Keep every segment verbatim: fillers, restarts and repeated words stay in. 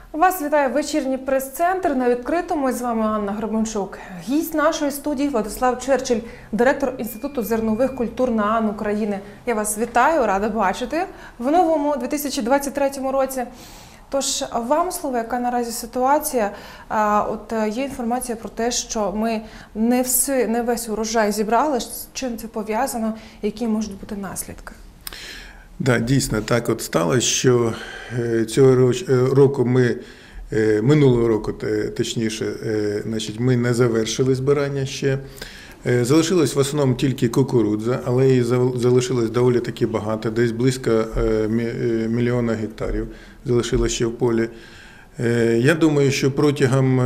Вас вітає вечірній прес-центр на відкритому. З вами Анна Гребенчук. Гість нашої студії Владислав Черчилль, директор Інституту зернових культур НААН України. Я вас вітаю, рада бачити в новому дві тисячі двадцять третьому році. Тож, вам слово, яка наразі ситуація? От є інформація про те, що ми не, всі, не весь урожай зібрали. З чим це пов'язано? Які можуть бути наслідки? Так, дійсно, так от сталося, що цього року ми, минулого року, точніше, значить, ми не завершили збирання ще. Залишилось в основному тільки кукурудза, але її залишилось доволі таки багато, десь близько мільйона гектарів залишилось ще в полі. Я думаю, що протягом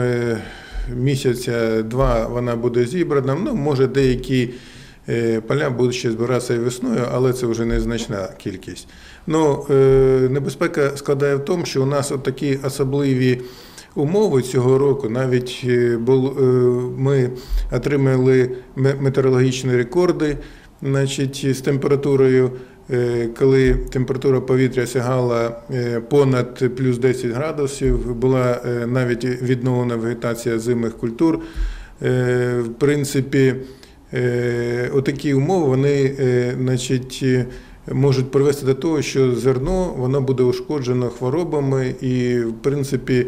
місяця-два вона буде зібрана, ну, може деякі поля будуть ще збиратися і весною, але це вже незначна кількість. Ну, небезпека складає в тому, що у нас от такі особливі умови цього року. Навіть ми отримали метеорологічні рекорди, значить, з температурою, коли температура повітря сягала понад плюс десять градусів, була навіть відновлена вегетація озимих культур. В принципі, отакі умови, вони, значить, можуть привести до того, що зерно воно буде ушкоджено хворобами і, в принципі,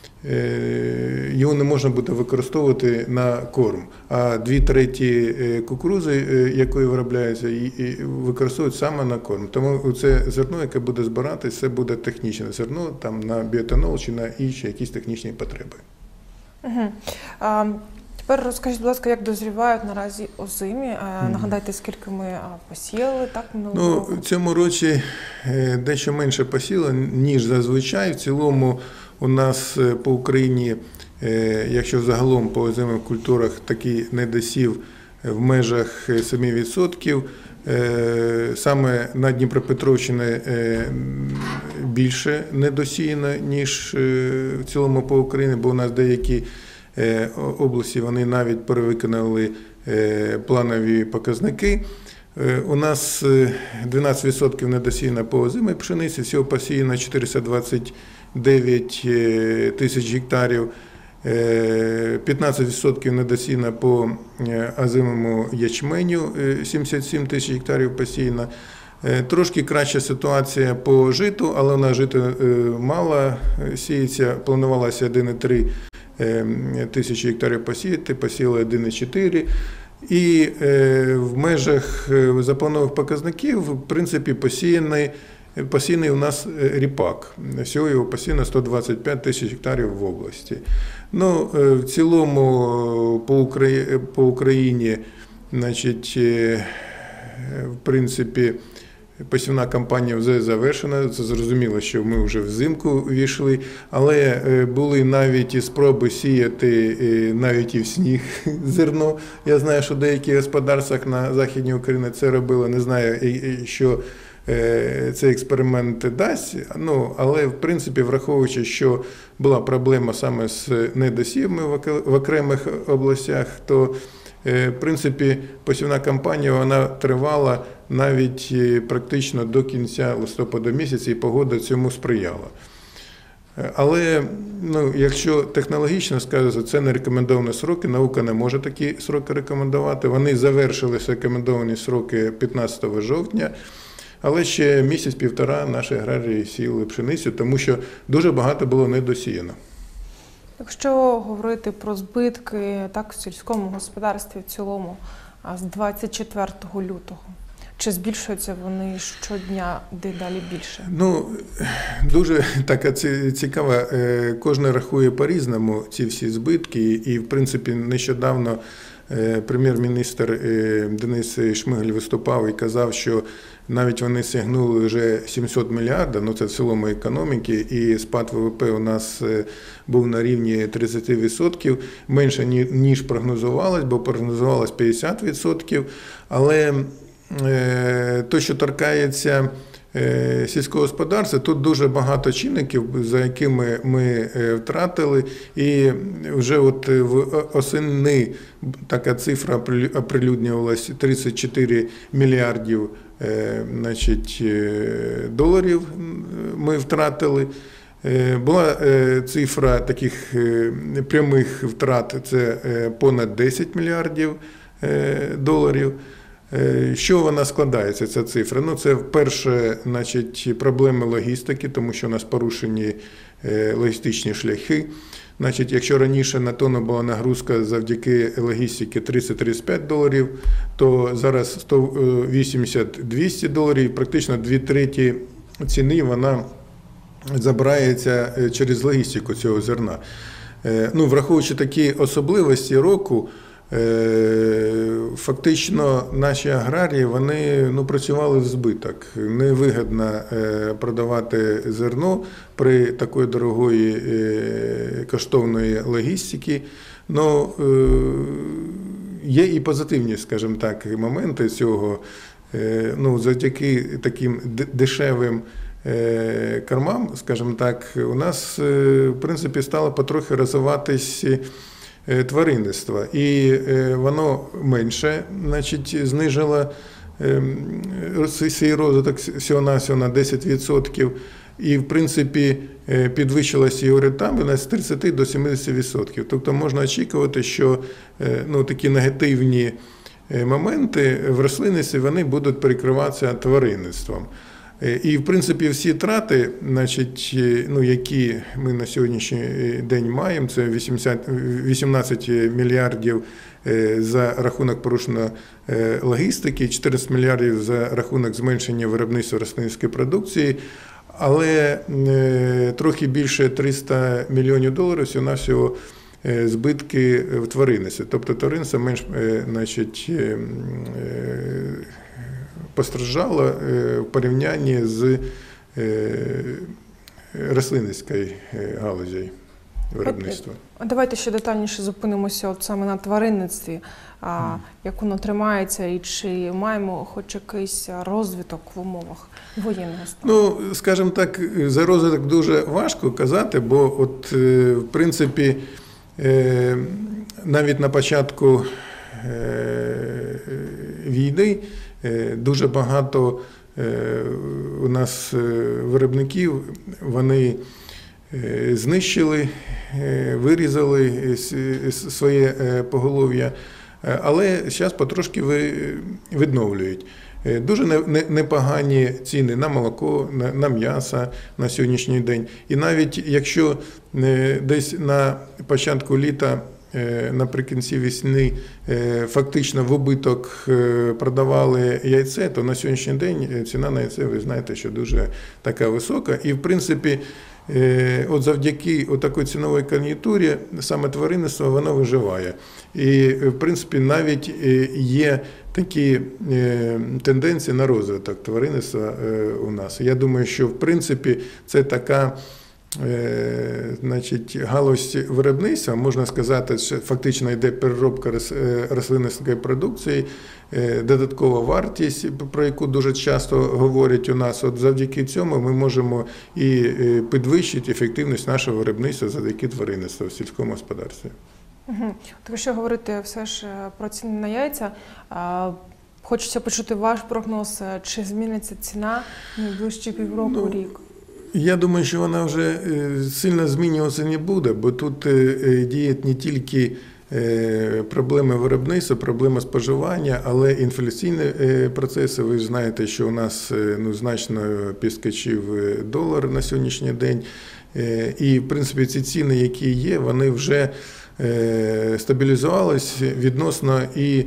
його не можна буде використовувати на корм. А дві треті кукурудзи, якої виробляється, використовують саме на корм. Тому це зерно, яке буде збиратися, це буде технічне зерно там, на біоетанол чи на інші якісь технічні потреби. Угу. А, тепер розкажіть, будь ласка, як дозрівають наразі озимі? А, нагадайте, скільки ми посіяли так минулого року? Ну, в цьому році дещо менше посіяли, ніж зазвичай. В цілому у нас по Україні, якщо загалом по озимих культурах такий недосів в межах семи відсотків, саме на Дніпропетровщині більше недосіяно, ніж в цілому по Україні, бо у нас деякі області вони навіть перевиконали планові показники. У нас дванадцять відсотків недосіяно по озимій пшениці, всього посіяно чотириста двадцять дев'ять тисяч гектарів, п'ятнадцять відсотків недосіяно по озимому ячменю, сімдесят сім тисяч гектарів посіяно. Трошки краща ситуація по житу, але у нас жито мало сіється, планувалося один цілих три тисячі гектарів посіяти, посіяли один цілих чотири. І в межах запланованих показників, в принципі, посіяний, посіяний у нас ріпак. Всього його посіяно сто двадцять п'ять тисяч гектарів в області. Ну, в цілому по Україні, по Україні, значить, в принципі, посівна кампанія вже завершена, це зрозуміло, що ми вже взимку війшли, але були навіть і спроби сіяти навіть і в сніг зерно. Я знаю, що деякі господарства на Західній Україні це робили, не знаю, що цей експеримент дасть, ну, але в принципі, враховуючи, що була проблема саме з недосівами в окремих областях, то в принципі, посівна кампанія вона тривала навіть практично до кінця листопада місяця, і погода цьому сприяла. Але, ну, якщо технологічно сказати, це не рекомендовані сроки, наука не може такі сроки рекомендувати. Вони завершилися рекомендовані сроки п'ятнадцятого жовтня, але ще місяць-півтора наші аграрії сіяли пшеницю, тому що дуже багато було недосіяно. Якщо говорити про збитки так, в сільському господарстві в цілому з двадцять четвертого лютого, чи збільшуються вони щодня дедалі більше? Ну, дуже така цікава, кожен рахує по-різному ці всі збитки, і в принципі нещодавно прем'єр-міністр Денис Шмигаль виступав і казав, що навіть вони сягнули вже сімсот мільярдів, ну це в цілому економіки, і спад ВВП у нас був на рівні тридцять відсотків, менше ніж прогнозувалось, бо прогнозувалось п'ятдесят відсотків, але те, що торкається сільського господарства, тут дуже багато чинників, за якими ми втратили, і вже от в осени така цифра оприлюднювалася тридцять чотири мільярдів, значить, доларів ми втратили. Була цифра таких прямих втрат – це понад десять мільярдів доларів. Що вона складається, ця цифра? Ну, це, вперше, значить, проблеми логістики, тому що у нас порушені логістичні шляхи. Значить, якщо раніше на тонну була нагрузка завдяки логістиці тридцять - тридцять п'ять доларів, то зараз сто вісімдесят - двісті доларів, практично дві треті ціни вона забирається через логістику цього зерна. Ну, враховуючи такі особливості року, фактично наші аграрії, вони, ну, працювали в збиток. Невигідно продавати зерно при такої дорогої коштовної логістики. Но є і позитивні, скажімо так, моменти цього. Ну, завдяки таким дешевим кормам, скажімо так, у нас, в принципі, стало потрохи розвиватись тваринництво. І воно менше, значить, знижило свій розвиток всього-навсього на десять відсотків. І, в принципі, підвищилася його рентабельність з тридцяти до сімдесяти відсотків. Тобто можна очікувати, що, ну, такі негативні моменти в рослинництві, вони будуть перекриватися тваринництвом. І, в принципі, всі трати, значить, ну, які ми на сьогоднішній день маємо, це вісімнадцять мільярдів за рахунок порушення логістики, чотирнадцять мільярдів за рахунок зменшення виробництва рослинницької продукції, але трохи більше триста мільйонів доларів всього-навсього збитки в тваринництві. Тобто тваринництво менш, значить, постраждало в порівнянні з рослинницькою галузю виробництва. Давайте ще детальніше зупинимося от саме на тваринництві, а, як воно тримається і чи маємо хоч якийсь розвиток в умовах воєнного стану? Ну, скажімо так, за розвиток дуже важко казати, бо от, в принципі, навіть на початку війни дуже багато у нас виробників, вони знищили, вирізали своє поголов'я, але зараз потрошки відновлюють. Дуже непогані ціни на молоко, на м'ясо на сьогоднішній день. І навіть якщо десь на початку літа, наприкінці весни фактично в убиток продавали яйце, то на сьогоднішній день ціна на яйце, ви знаєте, що дуже така висока. І, в принципі, от завдяки такій ціновій кон'юнктурі саме тваринництво, воно виживає. І, в принципі, навіть є такі тенденції на розвиток тваринництва у нас. Я думаю, що, в принципі, це така, значить, галузь виробництва, можна сказати, що фактично йде переробка рослинницької продукції, додаткова вартість, про яку дуже часто говорять у нас. От завдяки цьому ми можемо і підвищити ефективність нашого виробництва завдяки тваринництву в сільському господарстві. Угу. Так, якщо говорити все ж про ціни на яйця, хочеться почути ваш прогноз, чи зміниться ціна найближчі півроку, ну, рік? Я думаю, що вона вже сильно змінюватися не буде, бо тут діють не тільки проблеми виробництва, проблеми споживання, але інфляційні процеси. Ви знаєте, що у нас, ну, значно підскочив долар на сьогоднішній день. І, в принципі, ці ціни, які є, вони вже стабілізувалися відносно і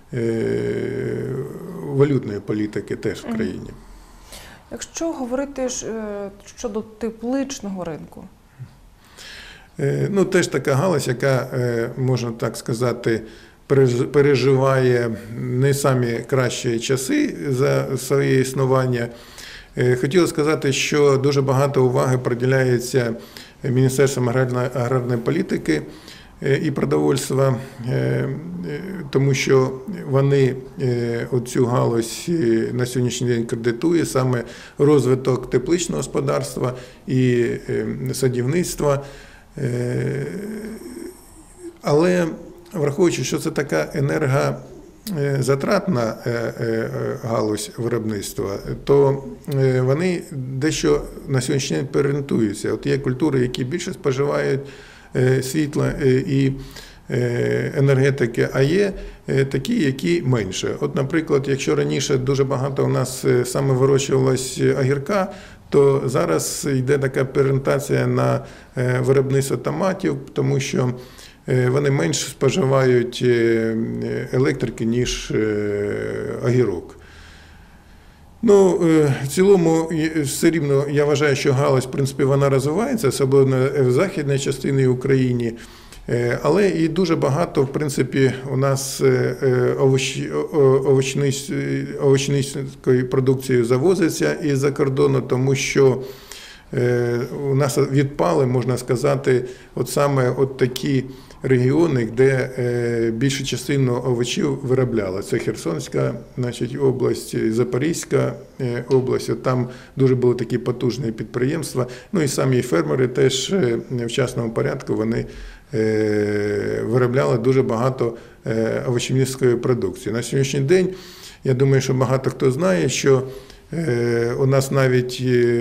валютної політики теж в країні. Якщо говорити щодо тепличного ринку? Ну, теж така галузь, яка, можна так сказати, переживає не самі кращі часи за своє існування. Хотілося сказати, що дуже багато уваги приділяється Міністерством аграрної політики і продовольства, тому що вони оцю галузь на сьогоднішній день кредитує, саме розвиток тепличного господарства і садівництва. Але враховуючи, що це така енерго, затратна галузь виробництва, то вони дещо на сьогоднішній день переорієнтуються. От є культури, які більше споживають світла і енергетики, а є такі, які менше. От, наприклад, якщо раніше дуже багато у нас саме вирощувалось огірка, то зараз йде така переорієнтація на виробництво томатів, тому що вони менше споживають електрики, ніж огірок. Ну, в цілому, все рівно, я вважаю, що галузь, в принципі, вона розвивається, особливо в західній частині України. Але і дуже багато, в принципі, у нас овочницької продукції завозиться із-за кордону, тому що у нас відпали, можна сказати, от саме от такі регіони, де більшу частину овочів виробляли. Це Херсонська, значить, область, Запорізька область. От там дуже були такі потужні підприємства. Ну і самі фермери теж в частному порядку вони виробляли дуже багато овочівницької продукції. На сьогоднішній день, я думаю, що багато хто знає, що у нас навіть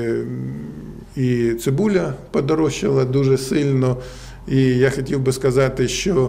і цибуля подорожчала дуже сильно. І я хотів би сказати, що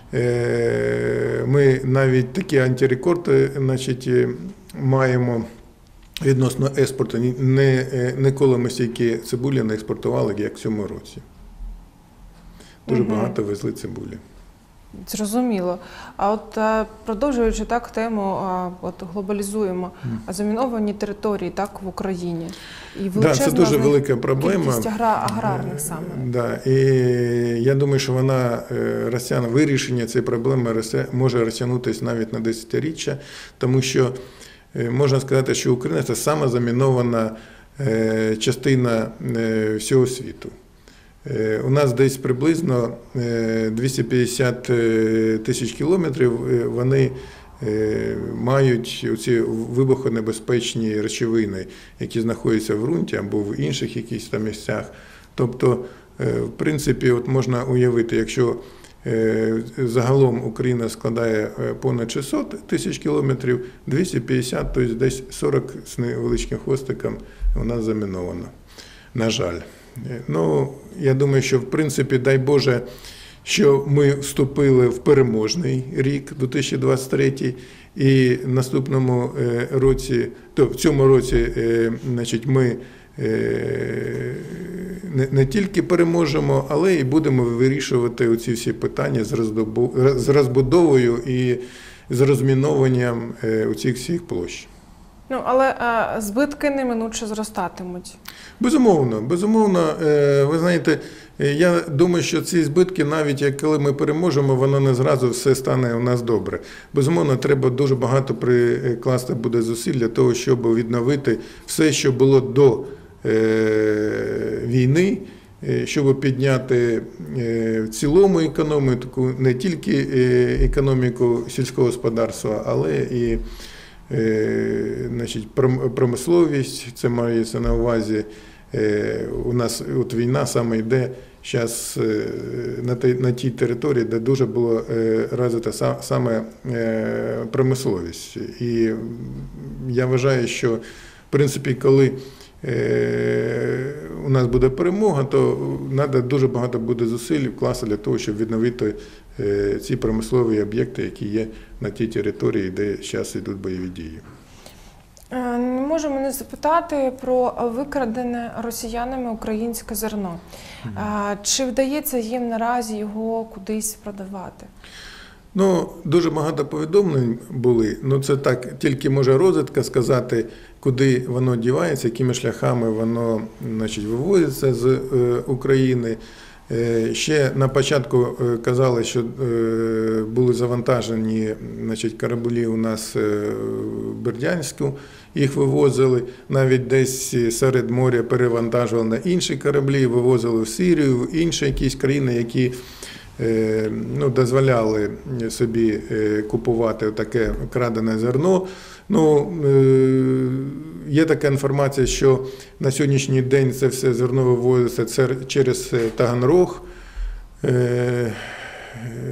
ми навіть такі антирекорди, значить, маємо відносно експорту. Ніколи ми стільки цибулі не експортували, як в цьому році. Дуже угу. багато везли цибулі. Зрозуміло. А от продовжуючи так тему, от глобалізуємо, а заміновані території так в Україні. І да, це дуже велика проблема. Кількість аграрних саме. Да, і я думаю, що вона розтягне, вирішення цієї проблеми може розтягнутися навіть на десятиріччя, тому що можна сказати, що Україна – це сама замінована частина всього світу. У нас десь приблизно двісті п'ятдесят тисяч кілометрів вони мають оці вибухонебезпечні речовини, які знаходяться в ґрунті або в інших якихось там місцях. Тобто, в принципі, от можна уявити, якщо загалом Україна складає понад шістсот тисяч кілометрів, двісті п'ятдесят, тобто десь сорок з невеличким хвостиком у нас заміновано, на жаль. Ну, я думаю, що, в принципі, дай Боже, що ми вступили в переможний рік, дві тисячі двадцять третій, і в наступному році, то в цьому році, значить, ми не, не тільки переможемо, але і будемо вирішувати оці всі питання з розбудовою і з розмінованням оцих всіх площ. Ну, але а, збитки неминуче зростатимуть. Безумовно, безумовно. Ви знаєте, я думаю, що ці збитки, навіть як коли ми переможемо, воно не зразу все стане у нас добре. Безумовно, треба дуже багато прикласти буде зусиль для того, щоб відновити все, що було до е, війни, щоб підняти в цілому економіку, не тільки економіку сільського господарства, але і значить, промисловість, це мається на увазі. У нас от війна саме йде зараз на, на тій території, де дуже було розвита саме промисловість. І я вважаю, що, в принципі, коли у нас буде перемога, то треба дуже багато буде зусиль вкласти для того, щоб відновити ці промислові об'єкти, які є на тій території, де зараз йдуть бойові дії. Не можемо не запитати про викрадене росіянами українське зерно. Mm-hmm. Чи вдається їм наразі його кудись продавати? Ну, дуже багато повідомлень були. Ну, це так, тільки може розвідка сказати, куди воно дівається, якими шляхами воно, значить, вивозиться з е, України. Е, ще на початку е, казали, що е, були завантажені, значить, кораблі у нас е, в Бердянську, їх вивозили, навіть десь серед моря перевантажували на інші кораблі, вивозили в Сирію, в інші якісь країни, які ну, дозволяли собі купувати таке крадене зерно. Ну, є така інформація, що на сьогоднішній день це все зерно вивозиться через Таганрог.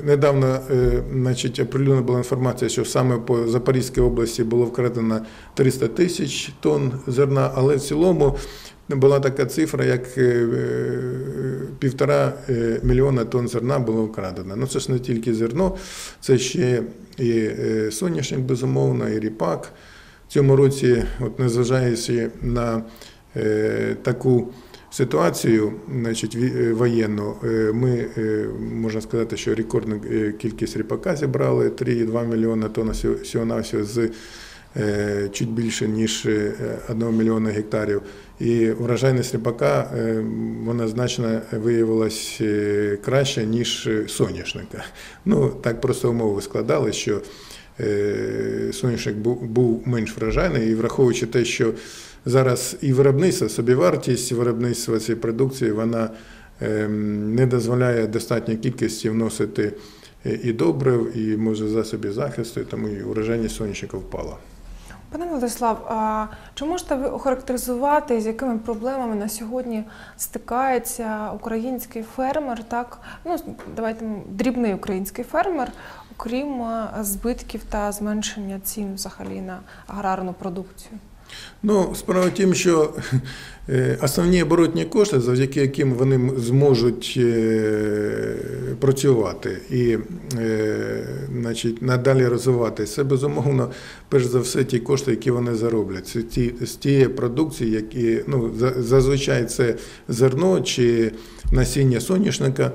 недавно значить, оприлюднена була інформація, що саме по Запорізькій області було вкрадено триста тисяч тонн зерна, але в цілому була така цифра, як півтора мільйона тонн зерна було вкрадено. Ну це ж не тільки зерно, це ще і соняшник, безумовно, і ріпак. В цьому році, от незважаючи на е, таку ситуацію, значить, воєнну, ми, можна сказати, що рекордну кількість ріпака зібрали, три цілих два мільйона тонн всього-навсього з е, чуть більше, ніж одного мільйона гектарів. І врожайність ріпака, вона значно виявилась краще, ніж соняшника. Ну, так просто умови складали, що соняшник був менш врожайний, і враховуючи те, що зараз і виробництво, собівартість виробництва цієї продукції, вона не дозволяє достатньої кількості вносити і добрив, і може засобів захисту, тому і врожайність соняшника впала. Пане Владислав, а чи можете ви охарактеризувати, з якими проблемами на сьогодні стикається український фермер, так? Ну, давайте, дрібний український фермер, окрім збитків та зменшення цін взагалі на аграрну продукцію? Ну, справа в тім, що основні оборотні кошти, завдяки яким вони зможуть працювати і, значить, надалі розвиватися, це, безумовно, перш за все, ті кошти, які вони зароблять. Це ті, з тієї продукції, які, ну, зазвичай це зерно чи насіння соняшника.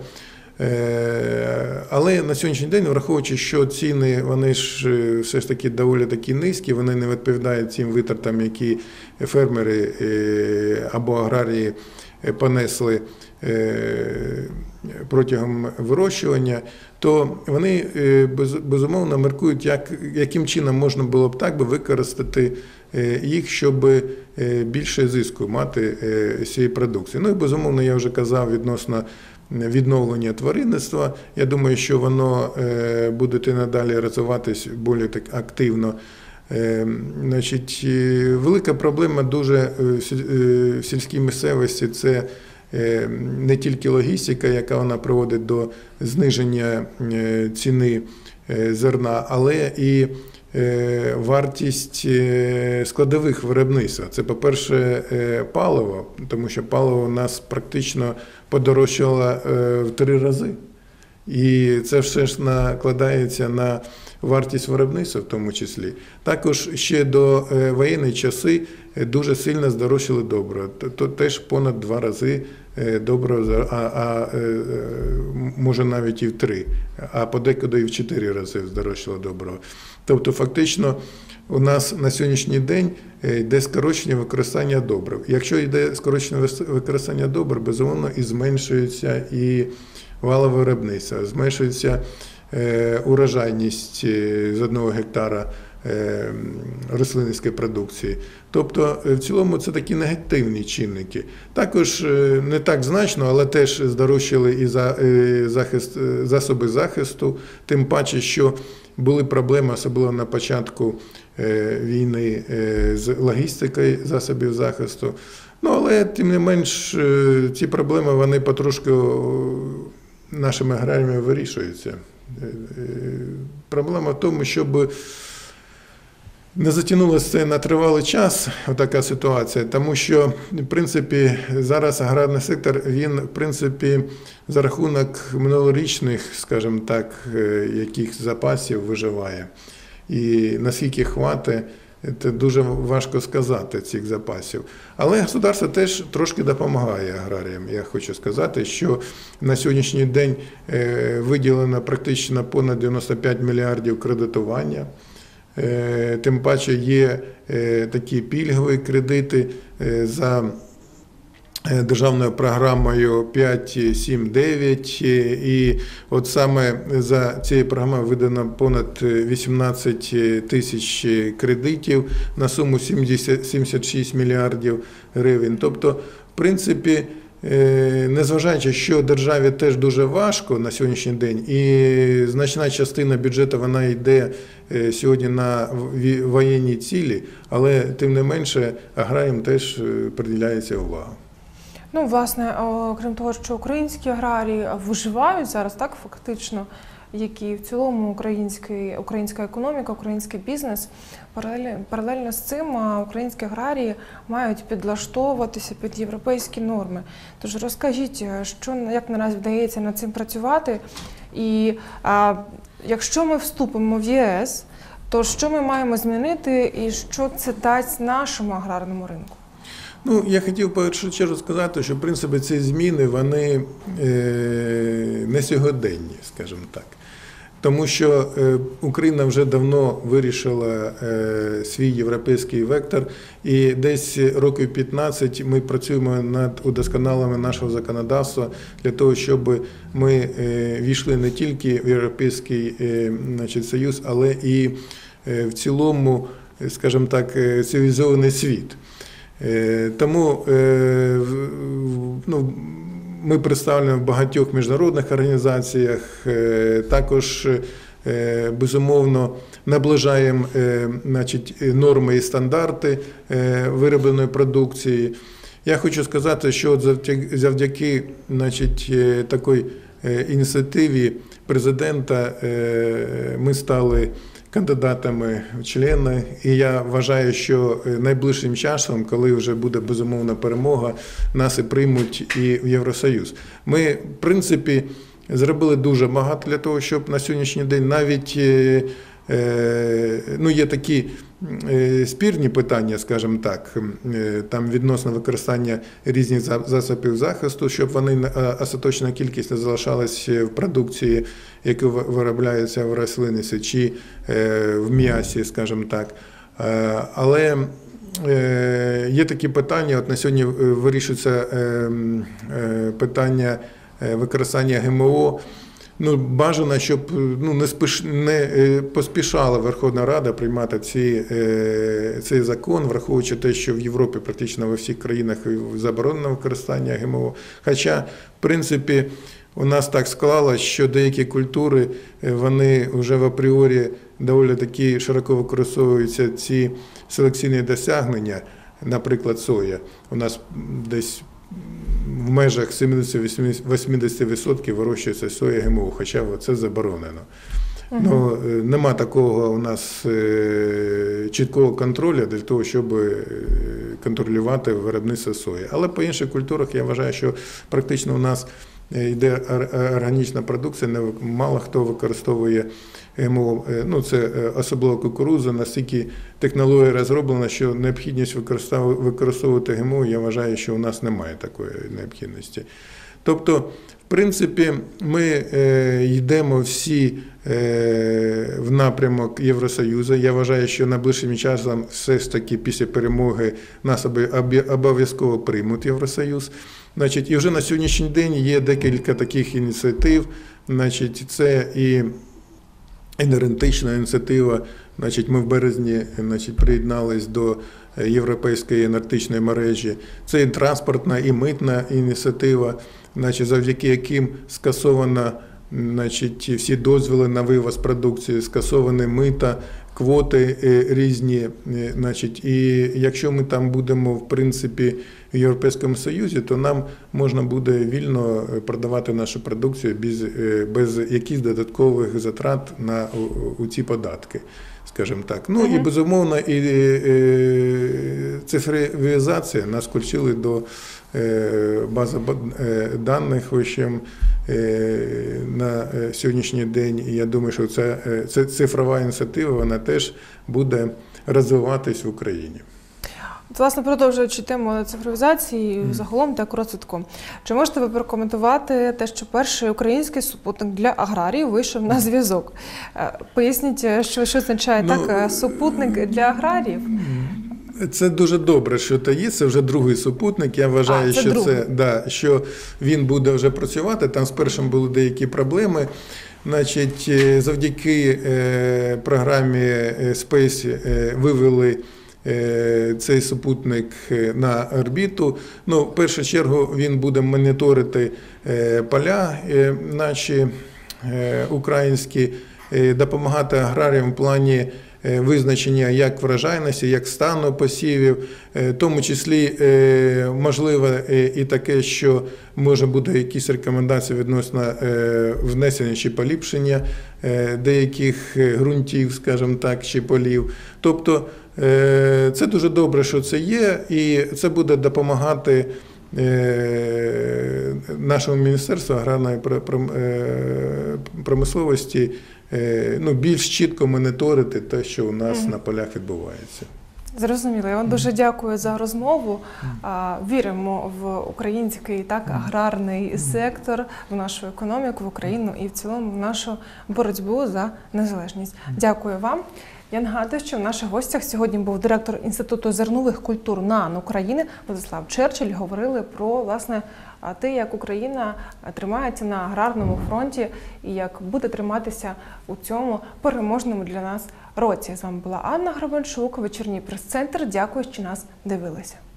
Але на сьогоднішній день, враховуючи, що ціни, вони ж все ж таки доволі такі низькі, вони не відповідають цим витратам, які фермери або аграрії понесли протягом вирощування, то вони, безумовно, міркують, як, яким чином можна було б так би використати їх, щоб більше зиску мати з цієї продукції. Ну і, безумовно, я вже казав відносно відновлення тваринництва. Я думаю, що воно буде і надалі розвиватись більш так активно. Значить, велика проблема дуже в сільській місцевості – це не тільки логістика, яка вона приводить до зниження ціни зерна, але і вартість складових виробництва. Це, по-перше, паливо, тому що паливо у нас практично подорожчало в три рази. І це все ж накладається на вартість виробництва в тому числі. Також ще до воєнні часи дуже сильно здорожчали добрива. То теж понад два рази добрива, а, а може навіть і в три, а подекуди і в чотири рази здорожчало добрива. Тобто фактично у нас на сьогоднішній день йде скорочення використання добрив. Якщо йде скорочення використання добрив, безумовно і зменшується і валове виробництво, зменшується урожайність з одного гектара рослинницької продукції. Тобто, в цілому, це такі негативні чинники. Також не так значно, але теж здорожчали і захист, засоби захисту, тим паче, що були проблеми, особливо на початку війни, з логістикою засобів захисту. Ну, але, тим не менш, ці проблеми, вони потрошку нашими аграріями вирішуються. Проблема в тому, щоб не затягнулося це на тривалий час, така ситуація, тому що, в принципі, зараз аграрний сектор, він, в принципі, за рахунок минулорічних, скажімо так, яких запасів виживає. І наскільки хватить, це дуже важко сказати, цих запасів. Але государство теж трошки допомагає аграріям. Я хочу сказати, що на сьогоднішній день виділено практично понад дев'яносто п'ять мільярдів кредитування. Тим паче є такі пільгові кредити за державною програмою п'ять, сім, дев'ять. І от саме за цією програмою видано понад вісімнадцять тисяч кредитів на суму сімдесят шість мільярдів гривень. Тобто, в принципі, незважаючи, що державі теж дуже важко на сьогоднішній день, і значна частина бюджету вона йде сьогодні на воєнні цілі, але тим не менше аграріям теж приділяється увага. Ну, власне, окрім того, що українські аграрії виживають зараз, так, фактично, як і в цілому український, українська економіка, український бізнес. Паралельно, паралельно з цим українські аграрії мають підлаштовуватися під європейські норми. Тож розкажіть, що, як наразі вдається над цим працювати, і а, якщо ми вступимо в ЄС, то що ми маємо змінити і що це дасть нашому аграрному ринку? Ну, я хотів, в першу чергу, сказати, що, в принципі, ці зміни, вони е, не сьогоденні, скажімо так. Тому що е, Україна вже давно вирішила е, свій європейський вектор, і десь років п'ятнадцять ми працюємо над удосконаленням нашого законодавства для того, щоб ми е, війшли не тільки в Європейський е, значить, Союз, але і е, в цілому, скажімо так, цивілізований світ. Тому ну, ми представлені в багатьох міжнародних організаціях, також, безумовно, наближаємо значить, норми і стандарти виробленої продукції. Я хочу сказати, що завдяки значить, такій ініціативі президента ми стали кандидатами в члени, і я вважаю, що найближчим часом, коли вже буде безумовна перемога, нас і приймуть і в Євросоюз. Ми, в принципі, зробили дуже багато для того, щоб на сьогоднішній день навіть ну, є такі спірні питання, скажімо так, там відносно використання різних засобів захисту, щоб вони остаточна кількість не залишалась в продукції, яка виробляється в рослинництві чи в м'ясі, скажімо так. Але є такі питання, от на сьогодні вирішується питання використання ГМО. Ну, бажано, щоб ну, не, спеш... не поспішала Верховна Рада приймати ці, цей закон, враховуючи те, що в Європі практично во всіх країнах заборонено використання ГМО. Хоча, в принципі, у нас так склалось, що деякі культури, вони вже в апріорі доволі таки широко використовуються ці селекційні досягнення, наприклад, соя. У нас десь в межах сімдесят-вісімдесят відсотків вирощується соя ГМО, хоча це заборонено. Uh-huh. Ну, нема такого у нас чіткого контролю для того, щоб контролювати виробництво сої. Але по інших культурах я вважаю, що практично у нас йде органічна продукція, мало хто використовує ГМО, ну це особливо кукурудза, настільки технологія розроблена, що необхідність використовувати ГМО, я вважаю, що у нас немає такої необхідності. Тобто, в принципі, ми йдемо всі в напрямок Євросоюзу. Я вважаю, що найближчим часом все ж таки після перемоги нас обов'язково приймуть Євросоюз. Значить, і вже на сьогоднішній день є декілька таких ініціатив. Значить, це і енергетична ініціатива. Значить, ми в березні значить, приєднались до європейської енергетичної мережі. Це і транспортна, і митна ініціатива, значить, завдяки яким скасовано значить, всі дозволи на вивоз продукції, скасовані мита, квоти різні. Значить, і якщо ми там будемо, в принципі, в Європейському Союзі, то нам можна буде вільно продавати нашу продукцію без, без якихось додаткових затрат на у, у ці податки, скажімо так. Ну uh-huh. і, безумовно, і, і цифровізація нас включили до бази даних, в общем, на сьогоднішній день. І я думаю, що ця, ця цифрова ініціатива, вона теж буде розвиватись в Україні. Власне, продовжуючи тему цифровізації, mm. загалом так розвитку, чи можете ви прокоментувати те, що перший український супутник для аграріїв вийшов на зв'язок? Поясніть, що, що означає ну, так супутник для аграріїв? Це дуже добре, що це є. Це вже другий супутник. Я вважаю, а, це що це да, що він буде вже працювати. Там з першим були деякі проблеми. Значить, завдяки е, програмі Space е, вивели цей супутник на орбіту. Ну, в першу чергу він буде моніторити поля наші українські, допомагати аграріям в плані визначення як врожайності, як стану посівів, в тому числі можливо і таке, що може бути якісь рекомендації відносно внесення чи поліпшення деяких ґрунтів, скажімо так, чи полів. Тобто це дуже добре, що це є, і це буде допомагати нашому Міністерству аграрної промисловості ну, більш чітко моніторити те, що у нас mm. на полях відбувається. Зрозуміло. Я вам дуже дякую за розмову. Віримо в український так, аграрний сектор, в нашу економіку, в Україну і в цілому в нашу боротьбу за незалежність. Дякую вам. Я нагадую, що в наших гостях сьогодні був директор Інституту зернових культур НААН України Владислав Черчилль. Говорили про, власне, те, як Україна тримається на аграрному фронті і як буде триматися у цьому переможному для нас році. З вами була Анна Гребеншук, вечірній прес-центр. Дякую, що нас дивилися.